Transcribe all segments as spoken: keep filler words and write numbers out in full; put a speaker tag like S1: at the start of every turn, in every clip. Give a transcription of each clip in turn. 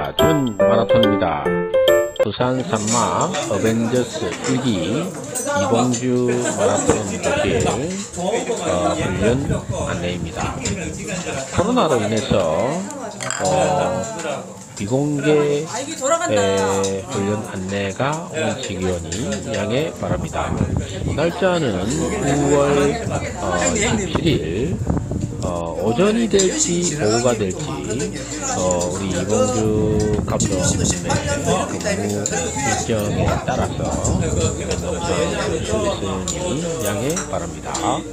S1: 안녕하십니까. 준 마라톤입니다. 부산 산막 어벤져스 일 기 이봉주 마라톤 도실 어, 훈련 안내입니다. 코로나로 인해서 어, 비공개 에, 훈련 안내가 원칙 기원이 양해 바랍니다. 날짜는 구월 어, 십칠 일 어, 오전이 될지 오후가 될지 어, 우리 이봉주 감독님의 근무 일정에 따라서 출리스님이 양해 바랍니다.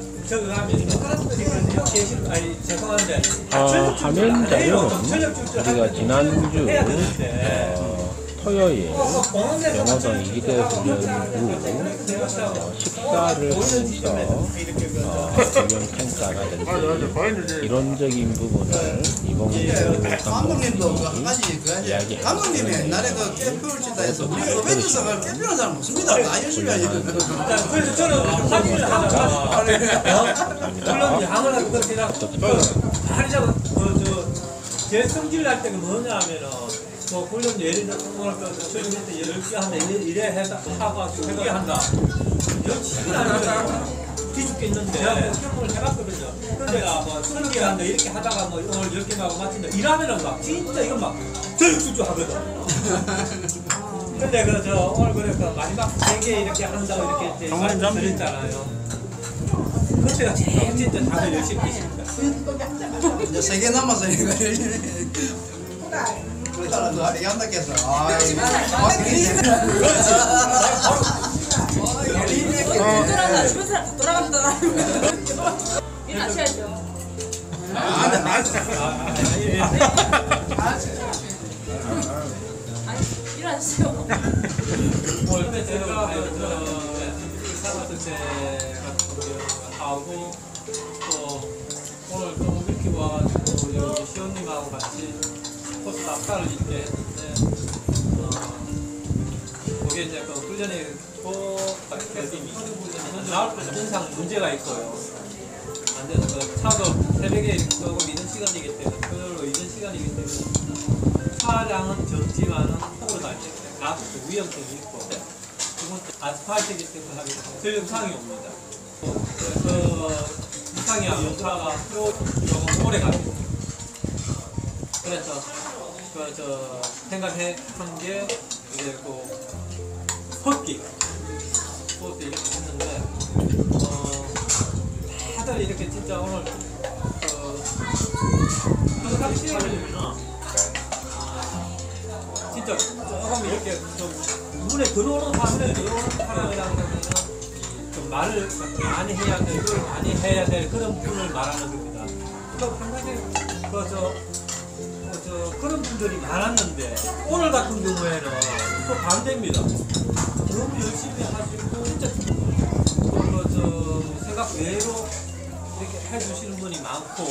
S1: 어, 화면 자료는 우리가 지난주 어, 토요일 영어동 이 기대 훈련 후 어, 식사를 하면서 어, 훈련 평가라든지 이론적인 부분을 이봉주 감독님이 이야기하는
S2: 감독님이 옛날에 그 캠프를 치다 해서 우리 어벤져스가 캠프하는 사람 없습니다. 다 열심히 하시는
S3: 그래서 저는 사진을 하다가 물론 양을 하고 그렇게 다리 잡아 제 성질 날 때가 뭐냐 하면은 뭐 훈련 예를 들어서 오늘 저녁 때 열 개 하면 이래 해서 하고 세 개 한다. 열심히 하는 뒤죽겠는데 경험을 해봤거든요. 그런데가 뭐 서너 개 한다 이렇게 하다가 뭐 오늘 열 개 하고 마친다 일하면은 막 진짜 이건 막 저육수주 하거든. 근데 그 저 오늘 그래서 마지막 세 개 이렇게 한다고 이렇게 이제 말씀드렸잖아요. 그때가 제일 진짜 다들 열심히 계십니다.
S2: 이제 세 개 남았어 이거 열심히. 그러다가 너 아래 한다 겠어. 아,
S4: 돌아가 집에서 다 돌아간다. 일하셔야죠.
S2: 아, 나
S4: 아니 일하세요.
S3: 오늘 때 제가 사봤을 때 하고 또 오늘 또 이렇게 와가지고 여기 시원님하고 같이 코스 낙타를 있게 했는데 어, 거기에 이제 그 훈련이 또 나올 때 항상 문제가 있고요. 완전 그 차도 새벽에 이렇게 끄고 이런 시간이기 때문에 토요일로 이런 시간이기 때문에 차량은 적지만은 폭으로 다닐 때 가스 위험성이 있고 두 번째 아스팔트이기 때문에 하기 전력상이 옵니다. 그 이상이 연차가 조금 오래 갑니다. 그래서 그 저 생각해 한 게 이제 그 헛기 그것도 이렇게 했는데 어 다들 이렇게 진짜 오늘 그 평상시에는 진짜 조금 이렇게 좀 눈에 들어오는 사람에 들어오는 사람이라는 것은 좀 말을 많이 해야 될, 그걸 많이 해야 될 그런 분을 말하는 겁니다. 그 평상시에 그저 저 그런 분들이 많았는데 오늘 같은 경우에는 또 반대입니다. 너무 열심히 하시고 진짜 그저 생각 외로 이렇게 해주시는 분이 많고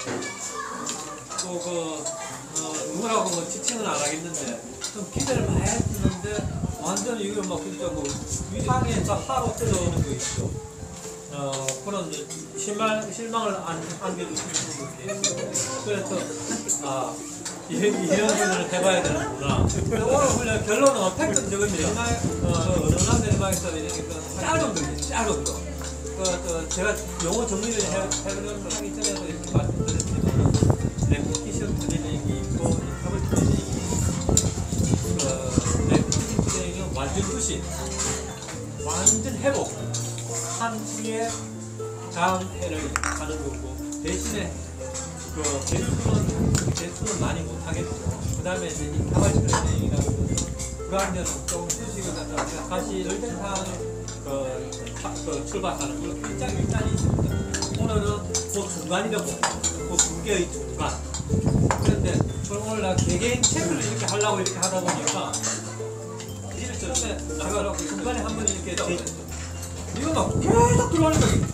S3: 또 그 어, 누구라고 뭐 지칭은 안 하겠는데 좀 기대를 많이 했는데 완전 이거 막 진짜 뭐 위상에서 하로 떨어오는 거 있죠. 어 그런 실망 실망을 안 안겨주시는 분들이 있고 그래서 아. 이런, 이런 훈련을 해봐야 되는구나. 오늘 훈련 결론은 팩트는 저겁니다. 어, 은은한 내리막에서 이렇게 짧은 거, 짧은 거. 그, 저, 제가 용어 정리를 해, 해보려고 하기 전에도 이렇게 말씀드렸지만, 레피티션 트레이닝이 있고, 인터벌 트레이닝이 있고, 그, 레피티션 트레이닝은 완전 부신, 완전 회복. 한 후에 다음 해를 가는 거고, 대신에 그 개수는 개수는 많이 못 하겠죠. 그 다음에 이제 인터벌 트레이닝이라고 불안전은 조금 수식을 갖다가 다시 열대상 그, 그 출발하는 그런 일장 일단이 있습니다. 오늘은 그 중간이라고 그 두 개의 중간. 그런데 오늘 나 개개인 체크를 이렇게 하려고 이렇게 하다 보니까 이를 처음에 제가 중간에 한 번 이렇게 제, 이거 막 계속 들어가는 거예요.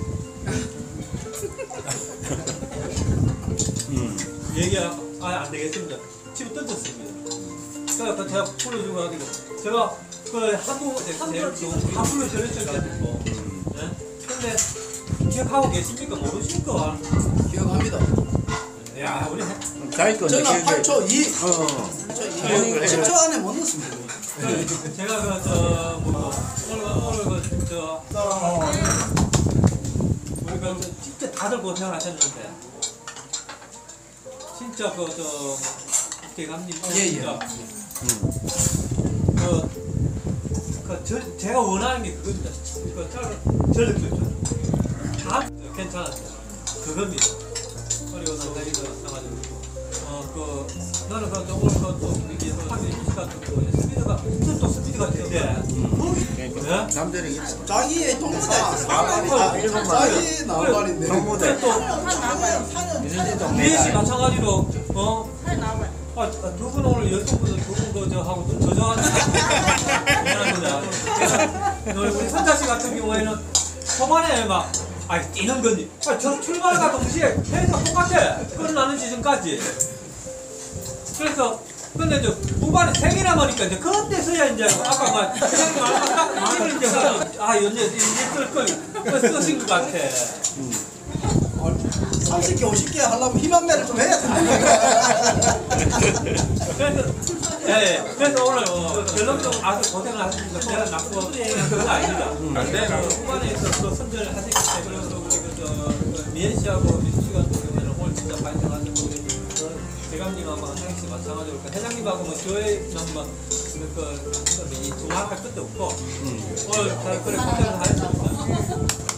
S3: 얘기가 아, 안 되겠습니다. 집에 던졌습니다. 그래서 제가 불러주고 가지고 제가 그 하도 다 불러드렸죠. 네? 근데 기억하고 계십니까? 모르십니까?
S2: 기억합니다.
S3: 야 우리
S5: 자기 거
S2: 저는 팔 초 이.
S5: 어.
S2: 십 초 안에 못 넣습니다.
S3: 그, 제가 그저뭐 오늘 오늘 그저 우리 그 저 진짜 다들 고생을 하셨는데 진짜 그저 대감님
S2: 예, 예.
S3: 진짜 그, 그 저, 제가 원하는 게 그겁니다. 그 전력질주 다 괜찮았어요. 그겁니다. 그리고 상당히 그 마찬가지고 어그 나는 그 오늘 그또 이게 하기 시간 또 스피드가 또 스피드가 되는데 네?
S5: 남들이
S2: 자기의 동무대.
S5: 아, 일본 말.
S2: 자기 나온 말인데.
S5: 동무대.
S3: 또
S5: 유진이도
S3: 미애씨 마찬가지로 어
S4: 빨리 나와봐요.
S3: 아, 두 분 오늘 열두 분은 두분 그저 하고 좀 저정한 미안합니다. 우리 선자 씨 같은 경우에는 초반에 막 아 뛰는 거니. 아, 저 출발과 동시에 계속 똑같아. 끝나는 지점까지. 그래서 근데 이제 후반에 세 개나 보니까 이제 그때서야 이제 아까 막 회장님 아까 이걸 이제 아 연재 이제 쓸걸 쓰신 것 같아.
S2: 삼십 개, 오십 개 하려면 힘 한 배를 좀 해야 된다.
S3: 그래서 예, 예. 그래서 오늘 어, 결론적으로 아주 고생을 하셨으니까 제가 나쁘고 그건 아닙니다. 근데 뭐 후반에 있어서 선전을 하셨기 때문에 그래서 우리 그저 미엔 씨하고 미수 씨 같은 경우에는 오늘 진짜 발전하신 분이 대감님하고 한양 씨 마찬가지로 회장님하고 뭐 교회 넘뭐 그그 이 동화할 것도 없고 오늘 잘 그래 고생을 하셨습니다.